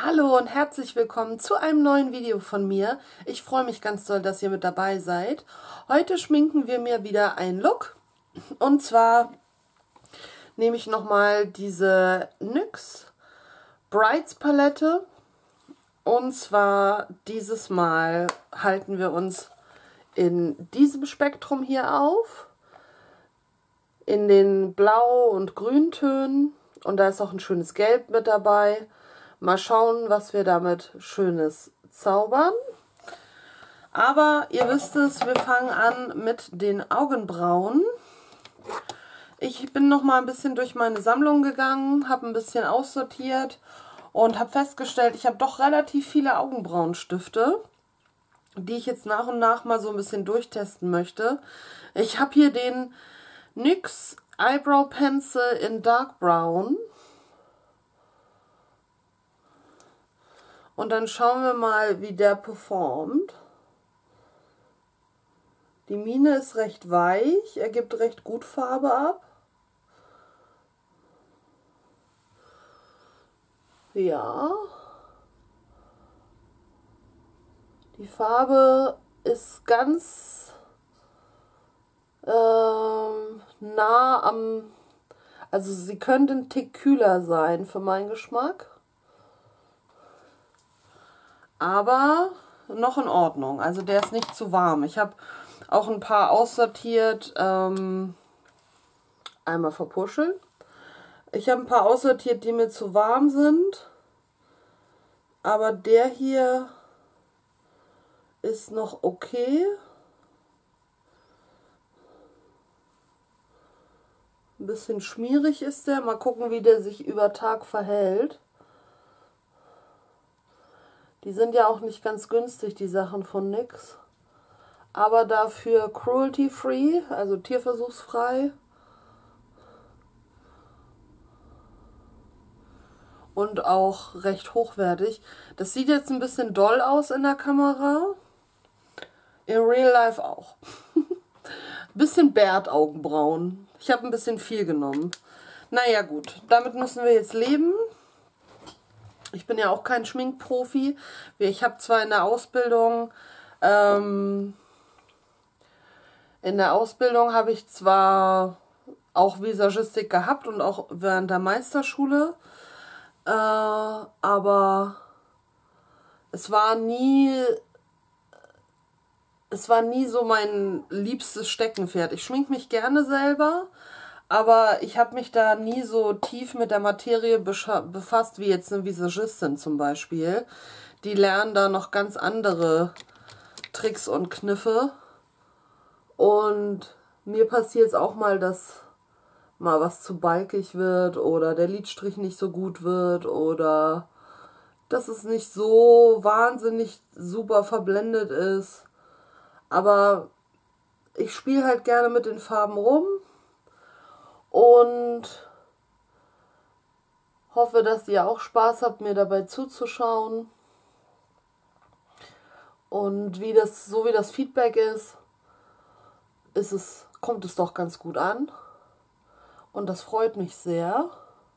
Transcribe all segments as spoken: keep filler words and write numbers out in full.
Hallo und herzlich willkommen zu einem neuen Video von mir. Ich freue mich ganz doll, dass ihr mit dabei seid. Heute schminken wir mir wieder einen Look. Und zwar nehme ich nochmal diese N Y X Brights Palette. Und zwar dieses Mal halten wir uns in diesem Spektrum hier auf. In den Blau- und Grüntönen. Und da ist auch ein schönes Gelb mit dabei. Mal schauen, was wir damit Schönes zaubern. Aber ihr wisst es, wir fangen an mit den Augenbrauen. Ich bin noch mal ein bisschen durch meine Sammlung gegangen, habe ein bisschen aussortiert und habe festgestellt, ich habe doch relativ viele Augenbrauenstifte, die ich jetzt nach und nach mal so ein bisschen durchtesten möchte. Ich habe hier den N Y X Eyebrow Pencil in Dark Brown. Und dann schauen wir mal, wie der performt. Die Mine ist recht weich, er gibt recht gut Farbe ab. Ja. Die Farbe ist ganz ähm, nah am... Also sie könnte ein Tick kühler sein für meinen Geschmack. Aber noch in Ordnung. Also der ist nicht zu warm. Ich habe auch ein paar aussortiert. Ähm, einmal verpuscheln. Ich habe ein paar aussortiert, die mir zu warm sind. Aber der hier ist noch okay. Ein bisschen schmierig ist der. Mal gucken, wie der sich über Tag verhält. Die sind ja auch nicht ganz günstig, die Sachen von N Y X. Aber dafür cruelty-free, also tierversuchsfrei. Und auch recht hochwertig. Das sieht jetzt ein bisschen doll aus in der Kamera. In Real Life auch. Bisschen Bärtaugenbrauen. Ich habe ein bisschen viel genommen. Naja gut, damit müssen wir jetzt leben. Ich bin ja auch kein Schminkprofi. Ich habe zwar in der Ausbildung, ähm, in der Ausbildung habe ich zwar auch Visagistik gehabt und auch während der Meisterschule, äh, aber es war nie, es war nie so mein liebstes Steckenpferd. Ich schminke mich gerne selber. Aber ich habe mich da nie so tief mit der Materie befasst, wie jetzt eine Visagistin zum Beispiel. Die lernen da noch ganz andere Tricks und Kniffe. Und mir passiert es auch mal, dass mal was zu balkig wird oder der Lidstrich nicht so gut wird oder dass es nicht so wahnsinnig super verblendet ist. Aber ich spiele halt gerne mit den Farben rum. Und hoffe, dass ihr auch Spaß habt, mir dabei zuzuschauen. Und wie das, so wie das Feedback ist, ist es, kommt es doch ganz gut an. Und das freut mich sehr.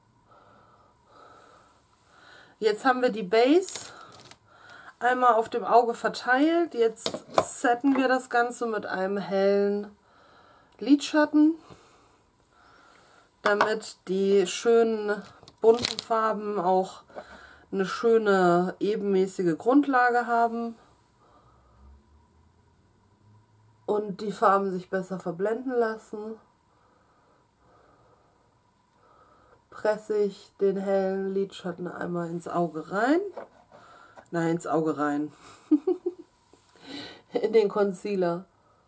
Jetzt haben wir die Base einmal auf dem Auge verteilt. Jetzt setten wir das Ganze mit einem hellen Lidschatten, damit die schönen bunten Farben auch eine schöne ebenmäßige Grundlage haben und die Farben sich besser verblenden lassen. Presse ich den hellen Lidschatten einmal ins Auge rein. Nein, ins Auge rein. In den Concealer.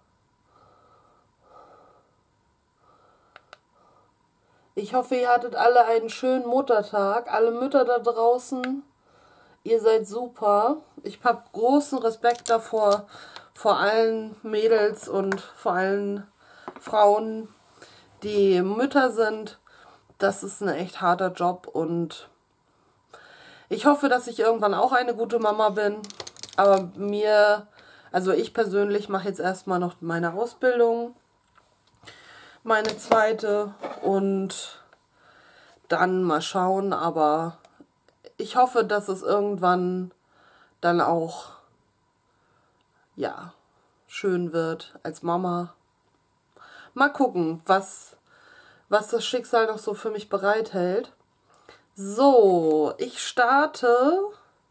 Ich hoffe, ihr hattet alle einen schönen Muttertag. Alle Mütter da draußen, ihr seid super. Ich habe großen Respekt davor, vor allen Mädels und vor allen Frauen, die Mütter sind. Das ist ein echt harter Job und ich hoffe, dass ich irgendwann auch eine gute Mama bin. Aber mir, also ich persönlich mache jetzt erstmal noch meine Ausbildung. Meine zweite und dann mal schauen, aber ich hoffe, dass es irgendwann dann auch, ja, schön wird als Mama. Mal gucken, was, was das Schicksal noch so für mich bereithält. So, ich starte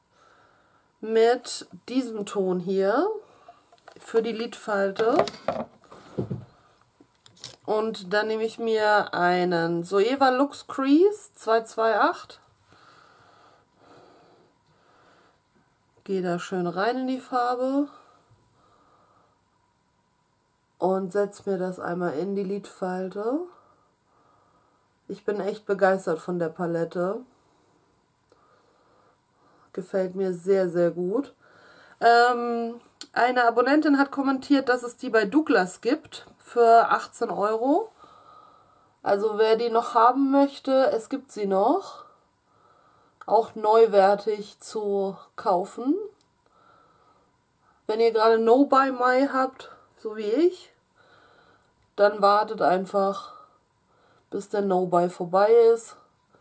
mit diesem Ton hier für die Lidfalte. Und dann nehme ich mir einen Zoeva Lux Crease zwei zwei acht. Gehe da schön rein in die Farbe. Und setze mir das einmal in die Lidfalte. Ich bin echt begeistert von der Palette. Gefällt mir sehr, sehr gut. Ähm, eine Abonnentin hat kommentiert, dass es die bei Douglas gibt für achtzehn Euro. Also wer die noch haben möchte, es gibt sie noch. Auch neuwertig zu kaufen. Wenn ihr gerade No Buy My habt, so wie ich, dann wartet einfach, bis der No Buy vorbei ist.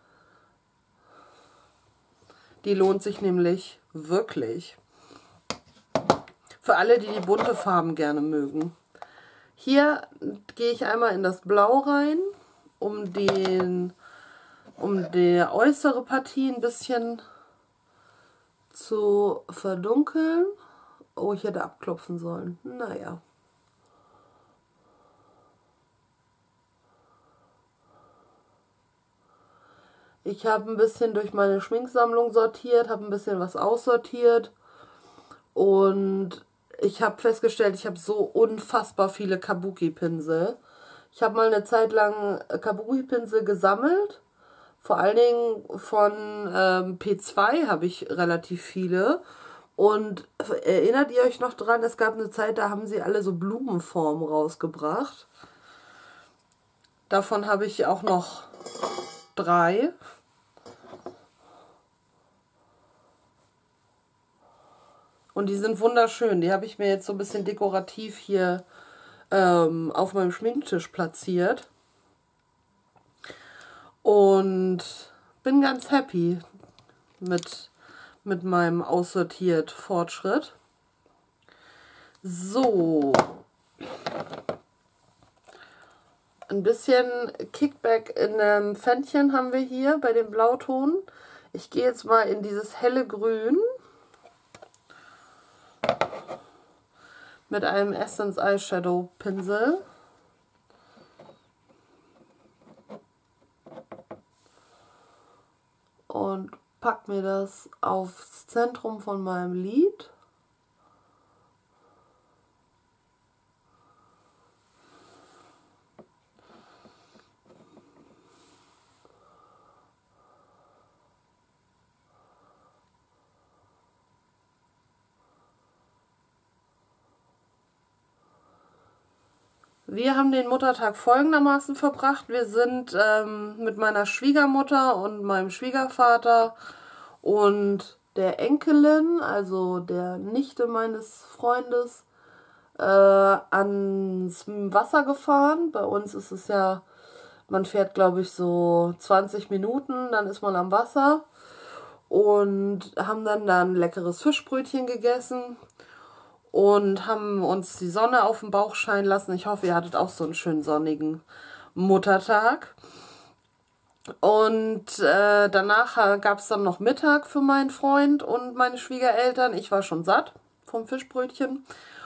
Die lohnt sich nämlich wirklich. Für alle, die die bunte Farben gerne mögen. Hier gehe ich einmal in das Blau rein, um, den, um die äußere Partie ein bisschen zu verdunkeln. Oh, ich hätte abklopfen sollen. Naja. Ich habe ein bisschen durch meine Schminksammlung sortiert, habe ein bisschen was aussortiert und ich habe festgestellt, ich habe so unfassbar viele Kabuki-Pinsel. Ich habe mal eine Zeit lang Kabuki-Pinsel gesammelt, vor allen Dingen von ähm, P zwei habe ich relativ viele. Und erinnert ihr euch noch dran, es gab eine Zeit, da haben sie alle so Blumenformen rausgebracht. Davon habe ich auch noch drei. Und die sind wunderschön. Die habe ich mir jetzt so ein bisschen dekorativ hier ähm, auf meinem Schminktisch platziert. Und bin ganz happy mit, mit meinem aussortiert Fortschritt. So. Ein bisschen Kickback in dem Pfännchen haben wir hier bei dem Blauton. Ich gehe jetzt mal in dieses helle Grün. Mit einem Essence Eyeshadow Pinsel. Und pack mir das aufs Zentrum von meinem Lid. Wir haben den Muttertag folgendermaßen verbracht. Wir sind ähm, mit meiner Schwiegermutter und meinem Schwiegervater und der Enkelin, also der Nichte meines Freundes, äh, ans Wasser gefahren. Bei uns ist es ja, man fährt glaube ich so zwanzig Minuten, dann ist man am Wasser und haben dann da ein leckeres Fischbrötchen gegessen. Und haben uns die Sonne auf den Bauch scheinen lassen. Ich hoffe, ihr hattet auch so einen schönen sonnigen Muttertag. Und äh, danach gab es dann noch Mittag für meinen Freund und meine Schwiegereltern. Ich war schon satt vom Fischbrötchen.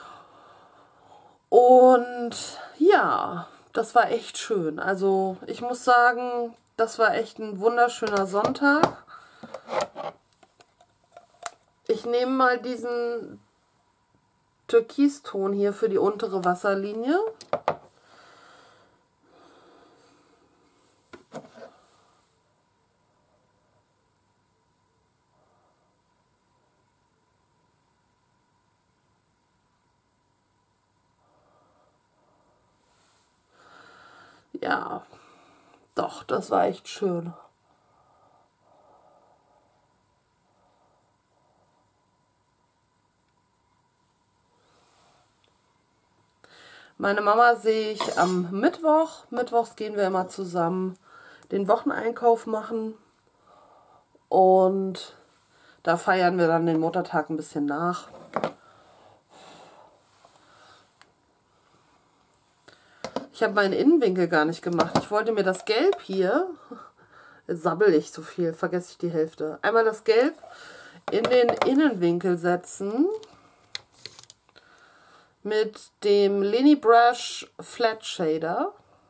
Und ja, das war echt schön. Also ich muss sagen, das war echt ein wunderschöner Sonntag. Ich nehme mal diesen Türkiston hier für die untere Wasserlinie. Ja, doch, das war echt schön. Meine Mama sehe ich am Mittwoch. Mittwochs gehen wir immer zusammen den Wocheneinkauf machen. Und da feiern wir dann den Muttertag ein bisschen nach. Ich habe meinen Innenwinkel gar nicht gemacht. Ich wollte mir das Gelb hier, jetzt sabbel ich so viel, vergesse ich die Hälfte. Einmal das Gelb in den Innenwinkel setzen mit dem Lini Brush Flat Shader.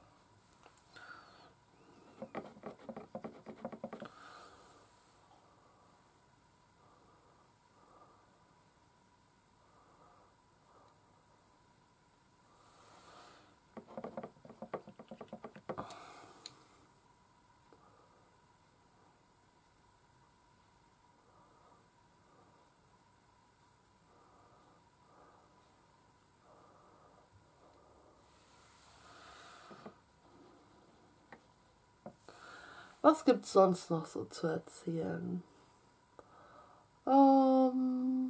Was gibt es sonst noch so zu erzählen? Ähm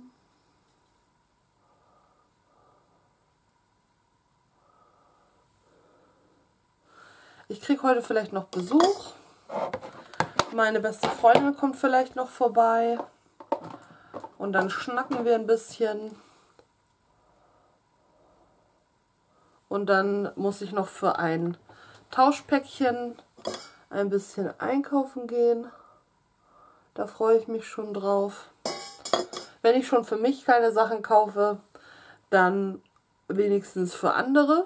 ich kriege heute vielleicht noch Besuch. Meine beste Freundin kommt vielleicht noch vorbei. Und dann schnacken wir ein bisschen. Und dann muss ich noch für ein Tauschpäckchen ein bisschen einkaufen gehen. Da freue ich mich schon drauf. Wenn ich schon für mich keine Sachen kaufe, dann wenigstens für andere.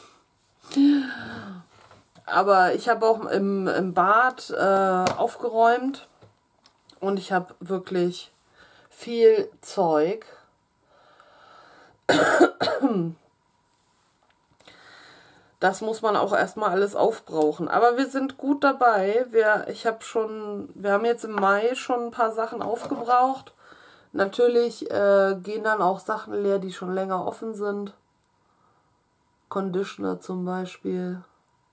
Aber ich habe auch im, im Bad äh, aufgeräumt und ich habe wirklich viel Zeug. Das muss man auch erstmal alles aufbrauchen. Aber wir sind gut dabei. Wir, ich habe schon, wir haben jetzt im Mai schon ein paar Sachen aufgebraucht. Natürlich äh, gehen dann auch Sachen leer, die schon länger offen sind. Conditioner zum Beispiel.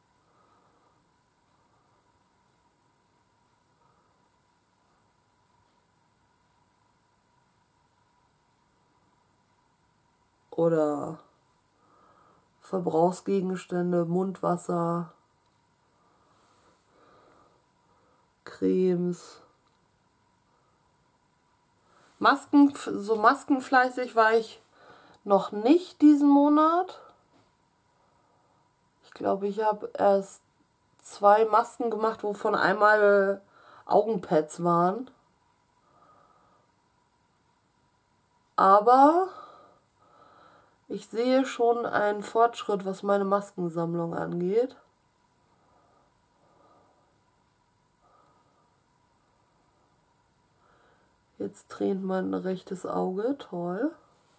Oder Verbrauchsgegenstände, Mundwasser, Cremes. Masken, so maskenfleißig war ich noch nicht diesen Monat. Ich glaube, ich habe erst zwei Masken gemacht, wovon einmal Augenpads waren. Aber ich sehe schon einen Fortschritt, was meine Maskensammlung angeht. Jetzt tränt mein rechtes Auge, toll.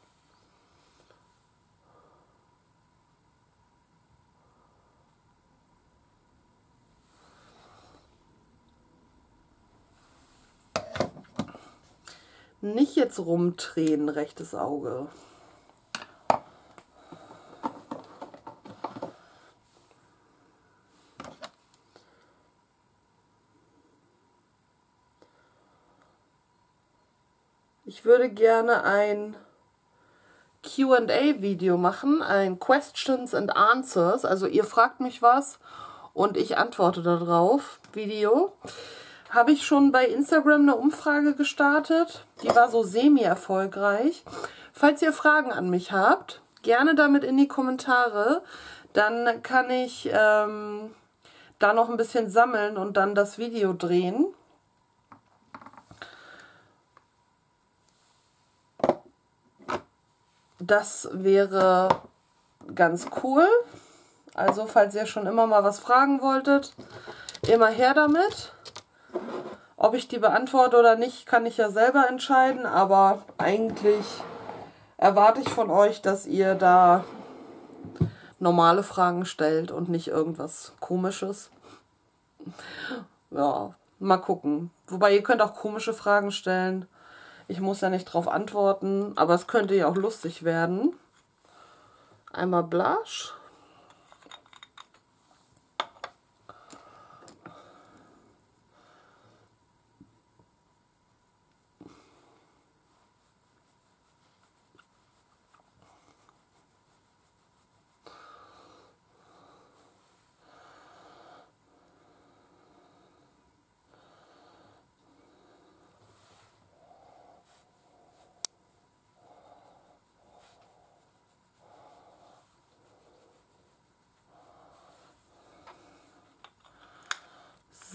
Nicht jetzt rumdrehen, rechtes Auge. Ich würde gerne ein Q and A-Video machen, ein Questions and Answers. Also ihr fragt mich was und ich antworte darauf. Video. Habe ich schon bei Instagram eine Umfrage gestartet. Die war so semi-erfolgreich. Falls ihr Fragen an mich habt, gerne damit in die Kommentare. Dann kann ich ähm, da noch ein bisschen sammeln und dann das Video drehen. Das wäre ganz cool. Also falls ihr schon immer mal was fragen wolltet, immer her damit. Ob ich die beantworte oder nicht, kann ich ja selber entscheiden. Aber eigentlich erwarte ich von euch, dass ihr da normale Fragen stellt und nicht irgendwas Komisches. Ja, mal gucken. Wobei ihr könnt auch komische Fragen stellen. Ich muss ja nicht drauf antworten, aber es könnte ja auch lustig werden. Einmal Blush.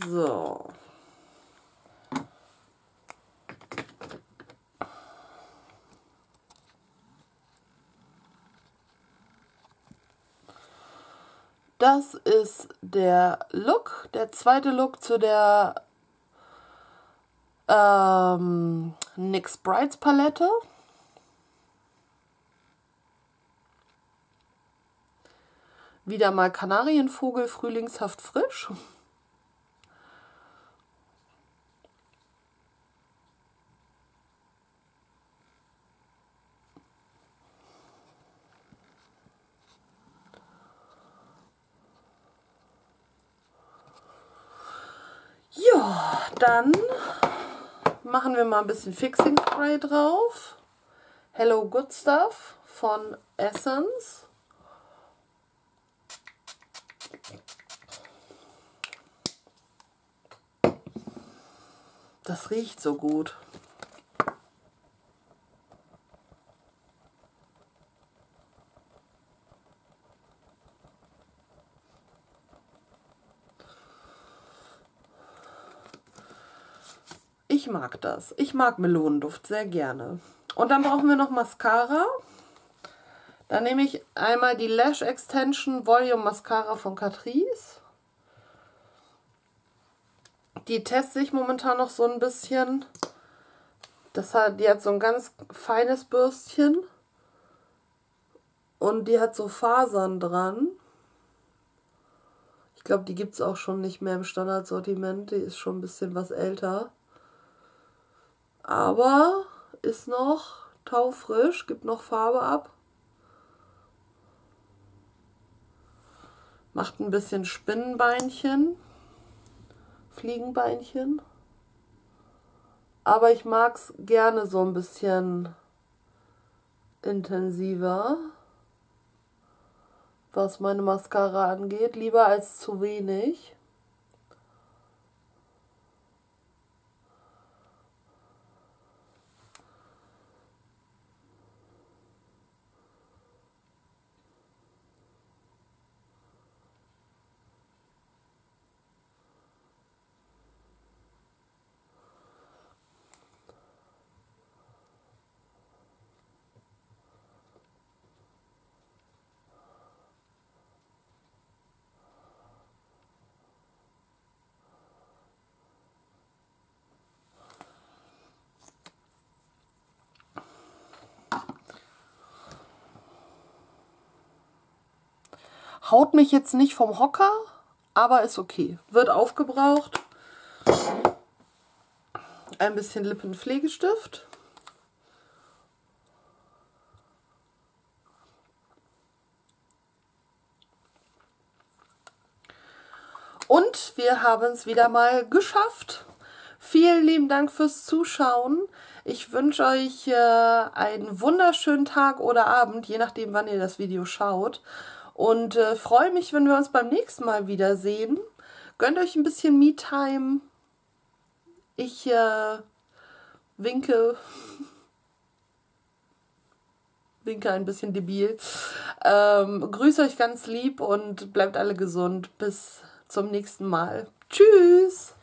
So. Das ist der Look, der zweite Look zu der ähm, N Y X Brights Palette. Wieder mal Kanarienvogel, frühlingshaft frisch. Ja, dann machen wir mal ein bisschen Fixing Spray drauf. Hello Good Stuff von Essence. Das riecht so gut. Ich mag das. Ich mag Melonenduft sehr gerne. Und dann brauchen wir noch Mascara. Dann nehme ich einmal die Lash Extension Volume Mascara von Catrice. Die teste ich momentan noch so ein bisschen. Das hat, die hat so ein ganz feines Bürstchen. Und die hat so Fasern dran. Ich glaube, die gibt es auch schon nicht mehr im Standardsortiment. Die ist schon ein bisschen was älter. Aber ist noch taufrisch, gibt noch Farbe ab. Macht ein bisschen Spinnenbeinchen, Fliegenbeinchen. Aber ich mag es gerne so ein bisschen intensiver, was meine Mascara angeht. Lieber als zu wenig. Haut mich jetzt nicht vom Hocker, aber ist okay. Wird aufgebraucht. Ein bisschen Lippenpflegestift. Und wir haben es wieder mal geschafft. Vielen lieben Dank fürs Zuschauen. Ich wünsche euch äh, einen wunderschönen Tag oder Abend, je nachdem, wann ihr das Video schaut. Und äh, freue mich, wenn wir uns beim nächsten Mal wiedersehen. Gönnt euch ein bisschen Me-Time. Ich äh, winke. Winke ein bisschen debil. Ähm, grüße euch ganz lieb und bleibt alle gesund. Bis zum nächsten Mal. Tschüss!